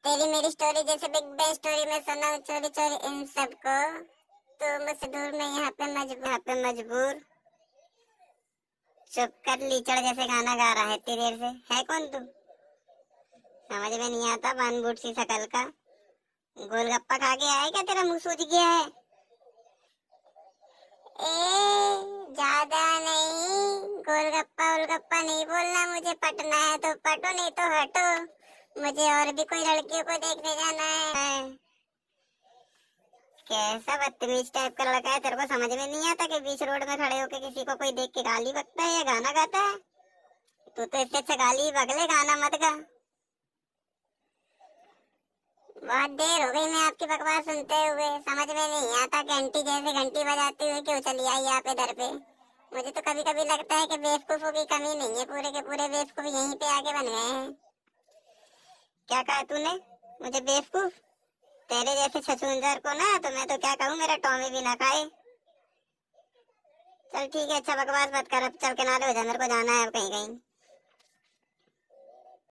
तेरी मेरी स्टोरी जैसे बिग बैंग स्टोरी में सुना चोरी चोरी इन सबको। तो मुझसे दूर में यहाँ पे मजबूर। चुप कर लीचड़ जैसे गाना गा रहा है इतनी देर से। है कौन तू? समझ में नहीं आता बन बूट सी शकल का। गोलगप्पा खा के आया क्या? तेरा मुंह सूज गया है? ए ज्यादा नहीं, गोलगप्पा गोलगप्पा नहीं बोलना। मुझे पटना है तो पटो, नहीं तो हटो। मुझे और भी कोई लड़कियों को देखने जाना है। कैसा बदतमीज टाइप का लड़का है, तेरे को समझ में नहीं आता कि बीच रोड में खड़े होके किसी को कोई देख के गाली बकता है या गाना गाता है? तू तो इससे अच्छा गाली बगले, गाना मत गा। बहुत देर हो गई मैं आपकी बकवास सुनते हुए। समझ में नहीं आता घंटी जैसे घंटी बजाते हुए क्यों चली आई आप इधर पे। मुझे तो कभी कभी लगता है कि बेवकूफों की कमी नहीं है, पूरे के पूरे बेवकूफ यहीं पे आके बन गए हैं। क्या कहा तूने? मुझे बेवकूफ? तेरे जैसे छछूंदर को ना तो मैं तो क्या कहूँ, मेरा टॉमी भी ना खाए। चल ठीक है, अच्छा बकवास मत कर, अब चल किनारे हो जा, मेरे को जाना है अब कहीं कहीं।